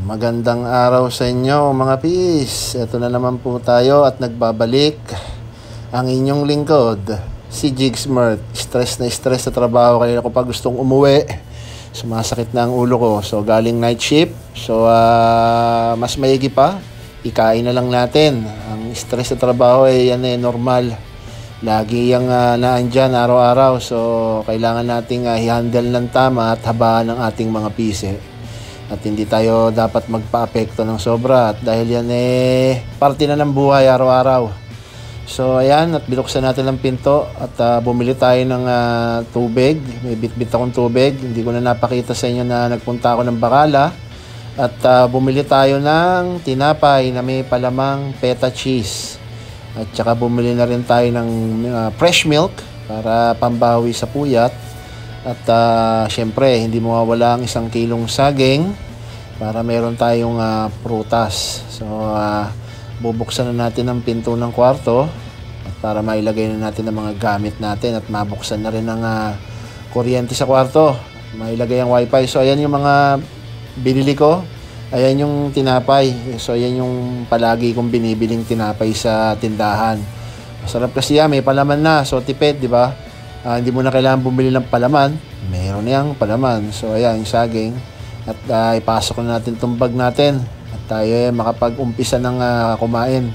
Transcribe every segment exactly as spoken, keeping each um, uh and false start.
Magandang araw sa inyo mga pis. Ito na naman po tayo at nagbabalik ang inyong lingkod, si Jigsmart. Stress na stress sa trabaho, kaya ako pa gustong umuwi. Sumasakit na ang ulo ko. So galing night shift. So uh, mas maigi pa, ikain na lang natin. Ang stress sa trabaho ay yan eh, normal. Lagi yung uh, naandyan araw-araw. So kailangan nating uh, i-handle ng tama at habaan ng ating mga pise. At hindi tayo dapat magpa-apekto ng sobra. At dahil yan eh, parte na ng buhay araw-araw. So ayan, at binuksan natin ang pinto. At uh, bumili tayo ng uh, tubig. May bit-bit akong tubig. Hindi ko na napakita sa inyo na nagpunta ako ng Bacala. At uh, bumili tayo ng tinapay na may palamang feta cheese. At saka bumili na rin tayo ng uh, fresh milk para pambawi sa puyat. At uh, syempre, hindi mawawala ang isang kilong saging para meron tayong uh, prutas. So, uh, bubuksan na natin ang pinto ng kwarto at para mailagay na natin ang mga gamit natin at mabuksan na rin ang uh, kuryente sa kwarto. Mailagay ang wifi. So, ayan yung mga binili ko. Ayan yung tinapay. So, ayan yung palagi kong binibiling tinapay sa tindahan. Masarap kasi yan. May palaman na. So, tipid, di ba? Uh, hindi mo na kailangan bumili ng palaman, meron na yung palaman. So ayan, yung saging. At uh, ipasok na natin itong bag natin at tayo eh, makapag-umpisa ng uh, kumain.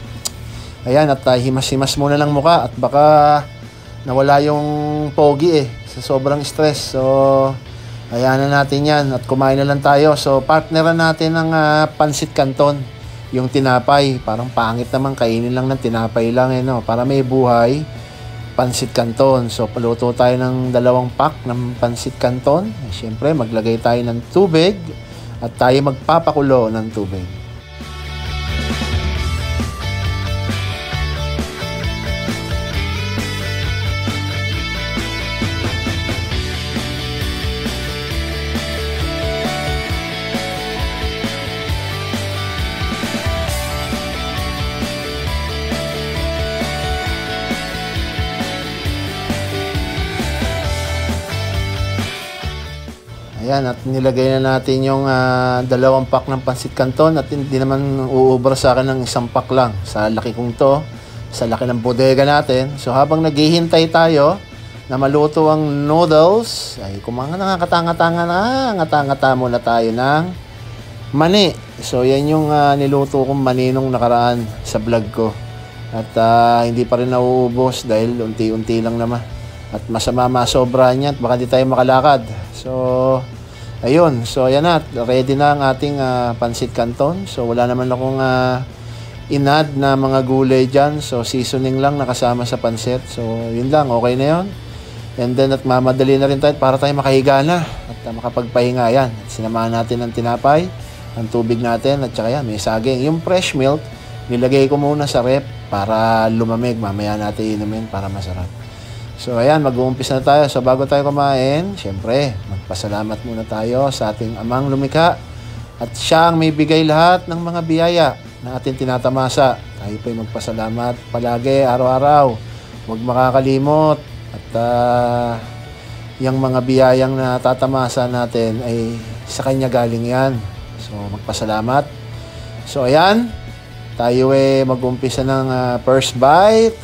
Ayan, at uh, himas-himas muna lang muka at baka nawala yung pogi eh sa sobrang stress. So ayan na natin yan at kumain na lang tayo. So partneran natin ng uh, pansit canton, yung tinapay. Parang pangit naman kainin lang ng tinapay lang eh, no? Para may buhay, pansit canton. So paluto tayo ng dalawang pack ng pansit canton. Siyempre maglagay tayo ng tubig at tayo magpapakulo ng tubig. Ayan, at nilagay na natin yung uh, dalawang pack ng pansit canton at hindi naman uubra sa akin ng isang pack lang. Sa laki kong to, sa laki ng bodega natin. So habang naghihintay tayo na maluto ang noodles, ay kumanga nakakatanga-tanga na, ngata-ngata muna tayo ng mani. So yan yung uh, niluto kong mani nung nakaraan sa vlog ko. At uh, hindi pa rin nauubos dahil unti-unti lang naman. At masama masobra niya at baka di tayo makalakad. So ayun, so ayan na, ready na ang ating uh, pansit canton. So wala naman akong uh, inad na mga gulay dyan. So seasoning lang nakasama sa pansit. So yun lang, okay na yun. And then at mamadali na rin tayo para tayo makahiga na at uh, makapagpahinga. Yan, at sinamahan natin ng tinapay, ang tubig natin at saka yan, may saging. Yung fresh milk, nilagay ko muna sa rep para lumamig. Mamaya natin inumin para masarap. So ayan, mag-uumpisa na tayo. So bago tayo kumain, syempre, magpasalamat muna tayo sa ating amang lumikha. At siya ang may bigay lahat ng mga biyaya na ating tinatamasa. Tayo po'y magpasalamat palagi, araw-araw. Huwag makakalimot. At uh, yung mga biyayang na tatamasa natin ay sa kanya galing yan. So magpasalamat. So ayan, tayo eh mag-uumpisa ng uh, first bite.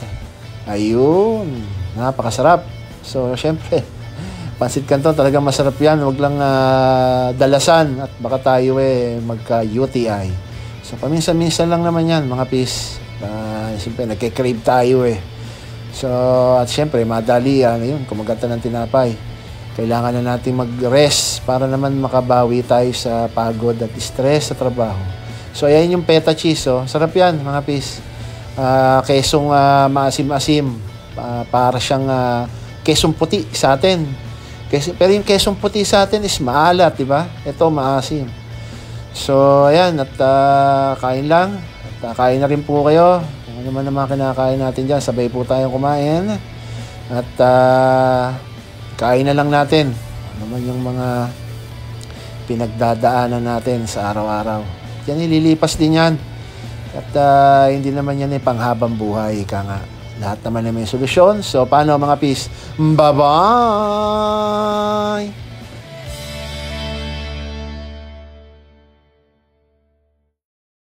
Ayun. Napakasarap. So, syempre, pansit canton talagang masarap yan. Huwag lang uh, dalasan at baka tayo eh magka-U T I. So, paminsan-minsan lang naman yan, mga pis. Uh, syempre, nagke-crave tayo eh. So, at syempre, madali yan. Ayun, kumagata ng tinapay. Kailangan na natin mag-rest para naman makabawi tayo sa pagod at stress sa trabaho. So, ayan yung feta cheese. Oh. Sarap yan, mga pis. Uh, kesong uh, maasim-asim. Uh, para siyang uh, kesong puti sa atin. Kes pero yung kesong puti sa atin is maalat, di ba? Ito maasim. So, ayan, at uh, kain lang. At uh, kain na rin po kayo. Kung ano man naman kinakain natin dyan, sabay po tayong kumain. At uh, kain na lang natin. Ano man yung mga pinagdadaanan natin sa araw-araw. Yan, ililipas din yan. At uh, hindi naman yan eh panghabang buhay, ika nga. Lahat naman na may solusyon. So, paano mga pis? Bye-bye!